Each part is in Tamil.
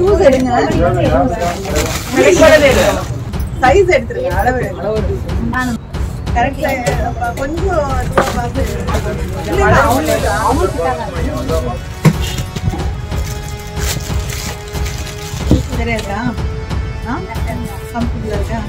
ஷூஸ் எடுங்க. சைஸ் எடுத்துருங்க. அளவு கரெக்டா கொஞ்சம் சரியா இருக்கா? கம்ஃபர்டபுளா இருக்கா?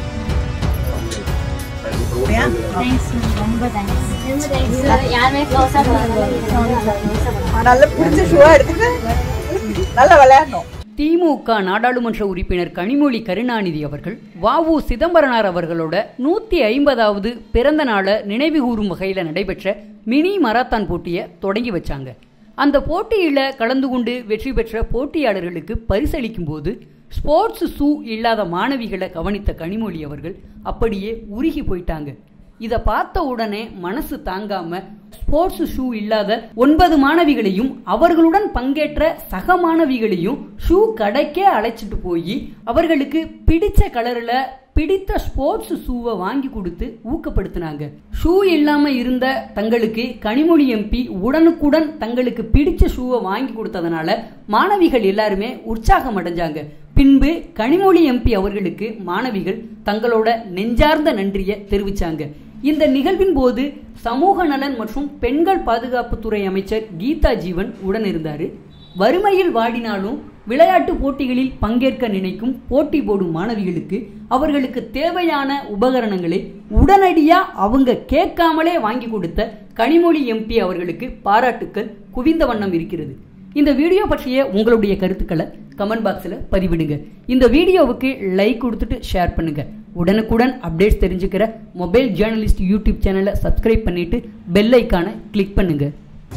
நல்ல பிடிச்ச ஷூவா எடுத்துட்டு நல்லா விளையாடணும். திமுக நாடாளுமன்ற உறுப்பினர் கனிமொழி கருணாநிதி அவர்கள் வ.உ. சிதம்பரனார் அவர்களோட 150வது பிறந்த நாளை நினைவு கூறும் வகையில் நடைபெற்ற மினி மராத்தான் போட்டியை தொடங்கி வச்சாங்க. அந்த போட்டியில் கலந்து கொண்டு வெற்றி பெற்ற போட்டியாளர்களுக்கு பரிசளிக்கும் போது ஸ்போர்ட்ஸ் ஷூ இல்லாத மாணவிகளை கவனித்த கனிமொழி அவர்கள் அப்படியே உருகி போயிட்டாங்க. இதை பார்த்த உடனே மனசு தாங்காம ஸ்போர்ட்ஸ் ஷூ இல்லாத 9 மாணவிகளையும் அவர்களுடன் பங்கேற்ற சக மாணவிகளையும் ஷூ கடைக்கே அழைச்சிட்டு போய் அவர்களுக்கு பிடிச்ச கலர்ல பிடித்த ஸ்போர்ட்ஸ் ஷூவை வாங்கி கொடுத்து ஊக்கப்படுத்தினாங்க. ஷூ இல்லாம இருந்த தங்களுக்கு கனிமொழி எம்பி உடனுக்குடன் தங்களுக்கு பிடிச்ச ஷூவை வாங்கி கொடுத்ததனால மாணவிகள் எல்லாருமே உற்சாகம் அடைஞ்சாங்க. பின்பு கனிமொழி எம்பி அவர்களுக்கு மாணவிகள் தங்களோட நெஞ்சார்ந்த நன்றியை தெரிவிச்சாங்க. இந்த நிகழ்வின் போது சமூக நலன் மற்றும் பெண்கள் பாதுகாப்புத்துறை அமைச்சர் கீதா ஜீவன் உடன் இருந்தார். வறுமையில் வாடினாலும் விளையாட்டு போட்டிகளில் பங்கேற்க நினைக்கும் போட்டி போடும் மாணவிகளுக்கு அவர்களுக்கு தேவையான உபகரணங்களை உடனடியா அவங்க கேட்காமலே வாங்கி கொடுத்த கனிமொழி எம்பி அவர்களுக்கு பாராட்டுக்கள் குவிந்த வண்ணம் இருக்கிறது. இந்த வீடியோ பற்றிய உங்களுடைய கருத்துக்களை கமெண்ட் பாக்ஸில் பதிவிடுங்க. இந்த வீடியோவுக்கு லைக் கொடுத்துட்டு ஷேர் பண்ணுங்க. உடனுக்குடன் அப்டேட்ஸ் தெரிஞ்சுக்கிற மொபைல் ஜேர்னலிஸ்ட் யூடியூப் சேனலை சப்ஸ்கிரைப் பண்ணிட்டு பெல் ஐக்கானை கிளிக் பண்ணுங்க.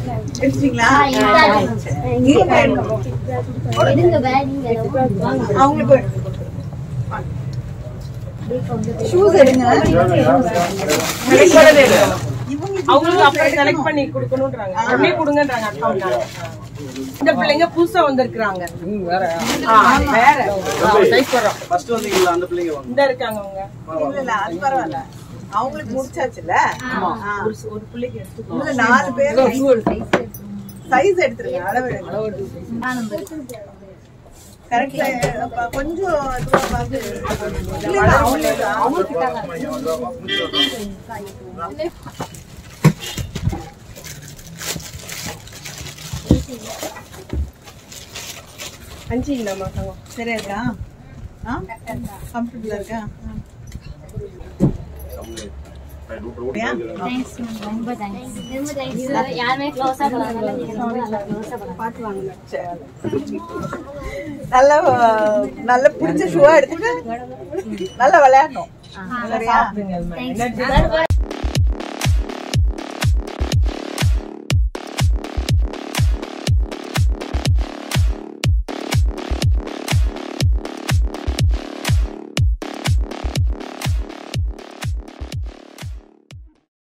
அவங்களுக்கு அப்புறம் செலக்ட் பண்ணி கொடுக்கணும்ன்றாங்க. உடனே கொடுங்கன்றாங்க. இந்த பிள்ளைங்க புதுசா வந்திருக்காங்க. வேற சைஸ் வரோம். ஃபர்ஸ்ட் வந்தீங்களா அந்த பிள்ளைங்க வாங்க. இந்த இருக்காங்க அவங்க. இல்ல அது பரவாயில்லை. அவங்களுக்கு முடிச்சாச்சுல. ஒரு பிள்ளைக்கு எடுத்து 4 பேர் சைஸ் எடுத்துருங்க. அளவு கரெக்டா கொஞ்சம் சரியா இருக்கா? கம்ஃபர்டபுளா இருக்கா? நல்ல பிடிச்ச ஷூவா எடுத்துட்டு நல்லா விளையாடணும். சரியா?